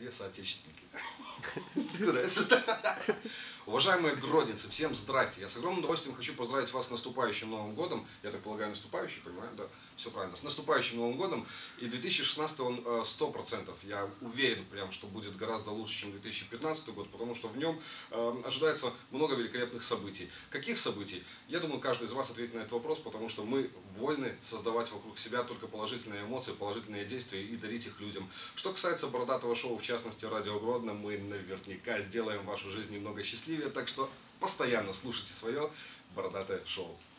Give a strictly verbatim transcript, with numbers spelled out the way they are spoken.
дорогие соотечественники. Здравствуйте. Уважаемые гродненцы, всем здрасте. Я с огромным удовольствием хочу поздравить вас с наступающим Новым годом. Я так полагаю, наступающий, понимаю, да? Все правильно. С наступающим Новым годом. И две тысячи шестнадцатый он сто процентов. Я уверен, прям, что будет гораздо лучше, чем две тысячи пятнадцатый год, потому что в нем э, ожидается много великолепных событий. Каких событий? Я думаю, каждый из вас ответит на этот вопрос, потому что мы вольны создавать вокруг себя только положительные эмоции, положительные действия и дарить их людям. Что касается бородатого шоу, в частности Радио Гродно, мы наверняка сделаем вашу жизнь немного счастливее, так что постоянно слушайте свое бородатое шоу.